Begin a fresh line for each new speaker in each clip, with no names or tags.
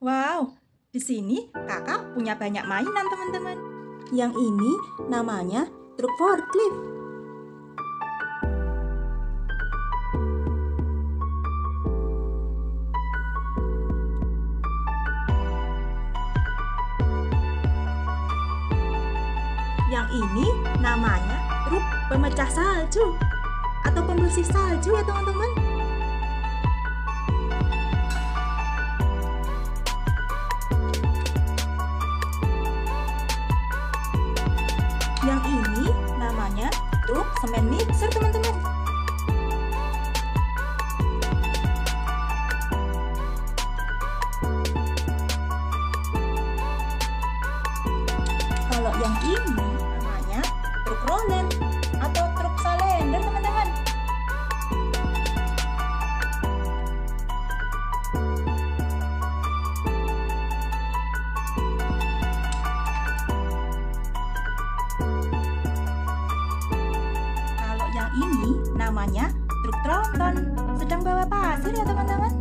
Wow, di sini kakak punya banyak mainan teman-teman.
Yang ini namanya truk forklift.
Yang ini namanya truk pemecah salju atau pembersih salju ya teman-teman. Yang ini namanya truk semen mixer teman-teman. Kalau yang ini namanya truk roller atau truk salender teman-teman. Kalau yang ini namanya truk tronton, sedang bawa pasir ya teman-teman.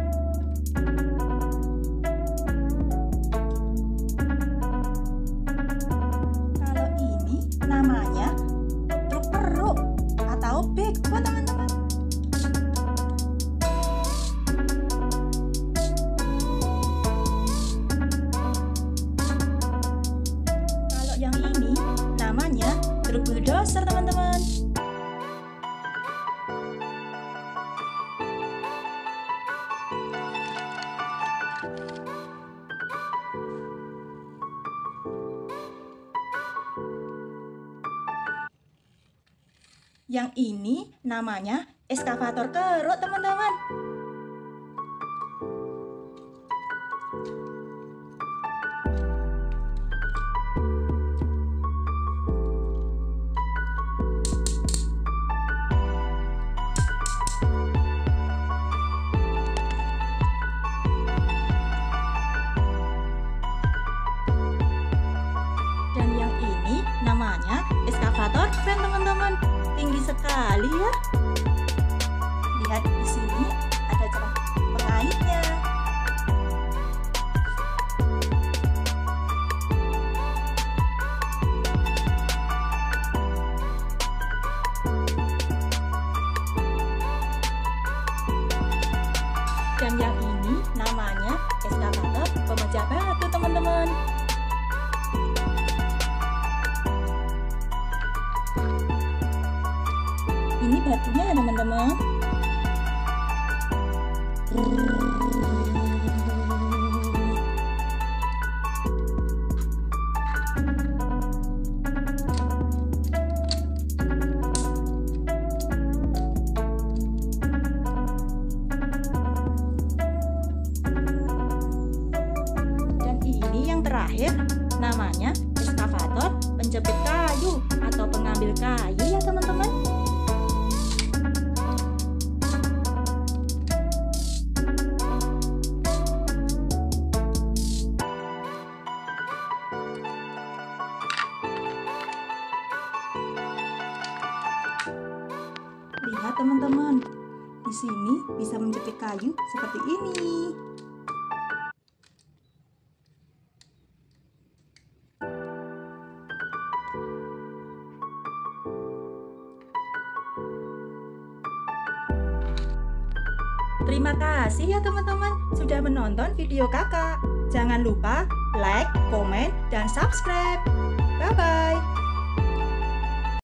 Kalau ini namanya truk peruk atau backhoe teman-teman. Kalau yang ini namanya truk bulldozer teman-teman. Yang ini namanya eskavator keruk teman-teman. Dan yang ini namanya eskavator kren teman-teman. Tinggi sekali ya. Lihat di sini ada celah pengaitnya. Dan yang ini namanya eskavator pemecah batu teman-teman. Ini batunya ya teman-teman. Dan ini yang terakhir namanya eskavator penjepit kayu atau pengambil kayu ya teman-teman. Lihat teman-teman, di sini bisa menjepit kayu seperti ini. Terima kasih ya teman-teman sudah menonton video kakak. Jangan lupa like, komen, dan subscribe. Bye-bye.